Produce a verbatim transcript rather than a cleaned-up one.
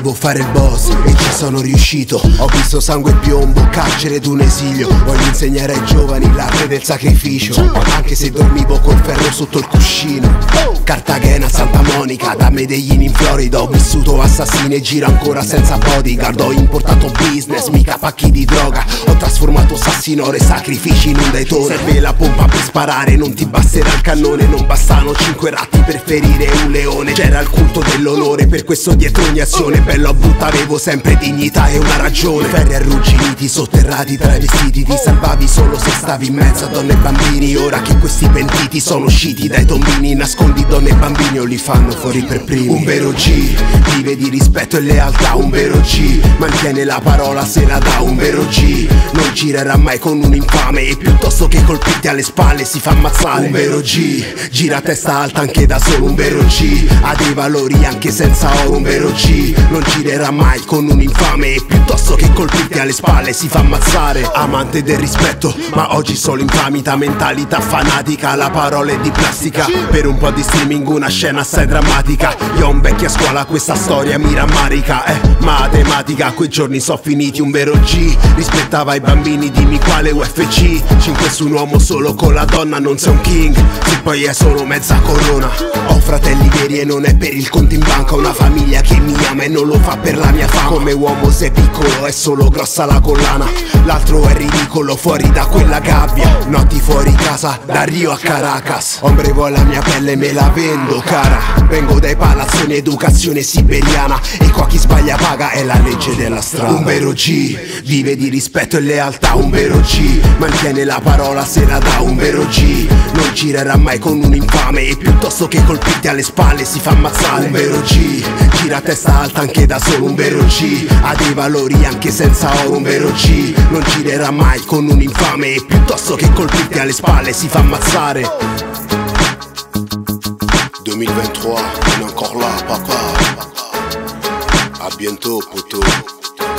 volevo fare il boss e ci sono riuscito. Ho visto sangue e piombo, carcere ed un esilio. Voglio insegnare ai giovani l'arte del sacrificio, anche se dormivo col ferro sotto il cuscino. Cartagena, Santa Monica, da Medellin in Florida. Ho vissuto assassini e giro ancora senza bodyguard. Ho importato business, mica pacchi di droga. Ho trasformato sassi in oro e sacrifici in un Daytona. Serve la pompa per sparare, non ti basterà il cannone. Non bastano cinque ratti per ferire un leone. C'era il culto dell'onore, per questo dietro ogni azione bello a brutta avevo sempre dignità e una ragione. Ferri arrugginiti, sotterrati tra i vestiti. Ti salvavi solo se stavi in mezzo a donne e bambini. Ora che questi pentiti sono usciti dai tombini, nascondi donne e bambini o li fanno fuori per primi. Un vero G vive di rispetto e lealtà. Un vero G mantiene la parola se la dà. Un vero G non girerà mai con un infame e piuttosto che colpirti alle spalle si fa ammazzare. Un vero G gira a testa alta anche da solo. Un vero G ha dei valori anche senza oro. Un vero G non girerà mai con un infame e piuttosto che colpirti alle spalle si fa ammazzare. Amante del rispetto ma oggi solo infamità, mentalità fanatica, la parola è di plastica. Per un po' di streaming una scena assai drammatica. Io ho un vecchio a scuola, questa storia mi rammarica. Eh, matematica, quei giorni so finiti. Un vero G rispettava i bambini, dimmi quale U F C. Cinque su un uomo solo con la donna, non sei un king, se poi è solo mezza corona. Ho fratelli veri e non è per il conto in banca. Una famiglia che mi ama e non lo fa per la mia fama. Come uomo sei piccolo, è solo grossa la collana. L'altro è ridicolo fuori da quella gabbia. Notti fuori casa, da Rio a Caracas. Ombre vuoi la mia pelle, me la vendo cara. Vengo dai palazzoni, educazione siberiana. E qua chi sbaglia paga, è la legge della strada. Un vero G vive di rispetto e lealtà. Un vero G mantiene la parola se la dà. Un vero G non girerà mai con un infame e piuttosto che colpirti alle spalle si fa ammazzare. Un vero G gira a testa alta anche da solo. Un vero G ha dei valori anche senza oro. Un vero G non girerà mai con un infame e piuttosto che colpirti alle spalle si fa ammazzare. duemilaventitré, on est encore là, papa. A bientôt, poto.